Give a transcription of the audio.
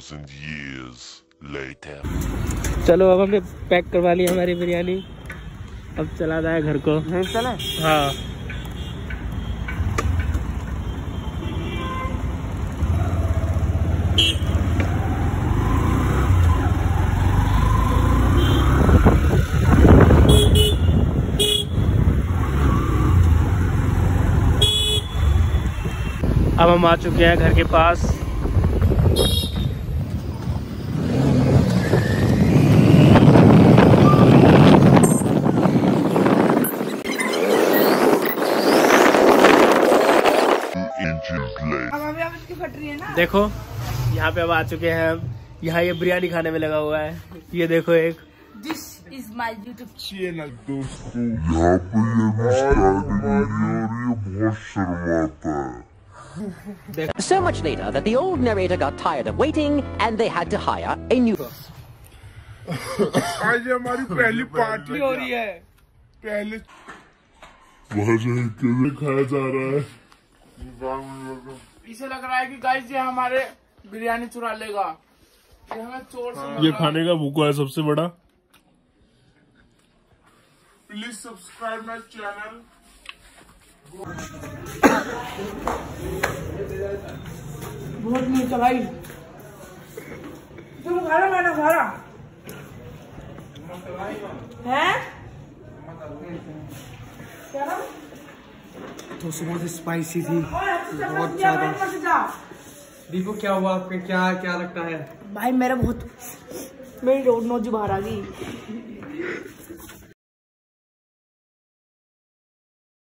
2,000 years later. चलो अब हमने पैक करवा ली हमारी बिरयानी, अब चला जाए घर को। चला? हाँ। अब हम आ चुके हैं घर के पास। देखो यहाँ पे अब आ चुके हैं हम, यहाँ ये बिरयानी खाने में लगा हुआ है। ये देखो एक This is my YouTube channel. दोस्तों यहाँ पे ये भी स्टार्टिंग बहुत शर्माता है। So much later that the old narrator got tired of waiting and they had to hire a new. आज हमारी पहली पार्टी हो रही है। पहले वहाँ से कैसे खाया जा रहा है? इसे लग रहा है कि गाइस ये हमारे बिरयानी चुरा लेगा। ये हमें चोर समझ। ये खाने का भूखा है सबसे बड़ा। Please subscribe my channel. बहुत मीठा भाई। तुम खा लो, मैंने खा रहा है। क्या ना? तो बहुत स्पाइसी थी, बहुत ज्यादा। दीपू क्या हुआ आपके, क्या क्या लगता है? भाई मेरी रोड नोज बाहर आ गई।